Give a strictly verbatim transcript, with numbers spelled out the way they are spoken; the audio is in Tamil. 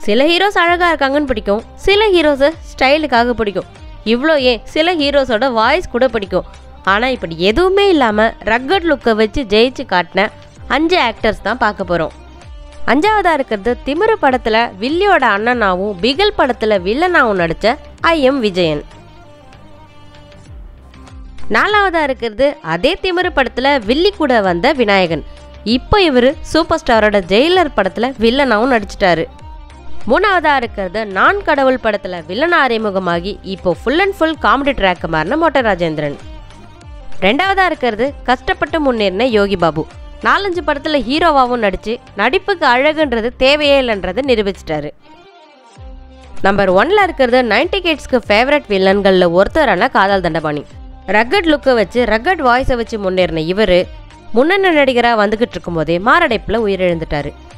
சில ஹீரோஸ் அழகா இருக்காங்கன்னு பிடிக்கும், சில ஹீரோஸை ஸ்டைலுக்காக பிடிக்கும், இவ்வளோ ஏன் சில ஹீரோஸோட வாய்ஸ் கூட பிடிக்கும். ஆனால் இப்படி எதுவுமே இல்லாமல் ரக்கட் லுக்கை வச்சு ஜெயிச்சு காட்டின அஞ்சு ஆக்டர்ஸ் தான் பார்க்க போகிறோம். அஞ்சாவதாக இருக்கிறது திமிரு படத்தில் வில்லியோட அண்ணனாவும் பிகில் படத்தில் வில்லனாவும் நடித்த ஐ எம் விஜயன். நாலாவதாக இருக்கிறது அதே திமிரு படத்தில் வில்லி கூட வந்த விநாயகன். இப்போ இவர் சூப்பர் ஸ்டாரோட ஜெயிலர் படத்தில் வில்லனாவும் நடிச்சிட்டாரு. மூணாவதாக இருக்கிறது நான் கடவுள் படத்தில் வில்லனா அறிமுகமாகி இப்போ full and full comedy track மாறின மோட்டை ராஜேந்திரன். ரெண்டாவதாக இருக்கிறது கஷ்டப்பட்டு முன்னேறின யோகி பாபு. நாலஞ்சு படத்தில் ஹீரோவாகவும் நடித்து நடிப்புக்கு அழகுன்றது தேவையே இல்லைன்றதை நிரூபிச்சிட்டாரு. நம்பர் ஒன்ல இருக்கிறது நைன்டி கிட்ஸ்க்கு ஃபேவரட் வில்லன்களில் ஒருத்தரான காதல் தண்டபாணி. ரக்கட் லுக்கை வச்சு ரக்கட் வாய்ஸை வச்சு முன்னேறின இவர் முன்னணி நடிகராக வந்துகிட்டு இருக்கும் போதே மாரடைப்பில் உயிரிழந்துட்டாரு.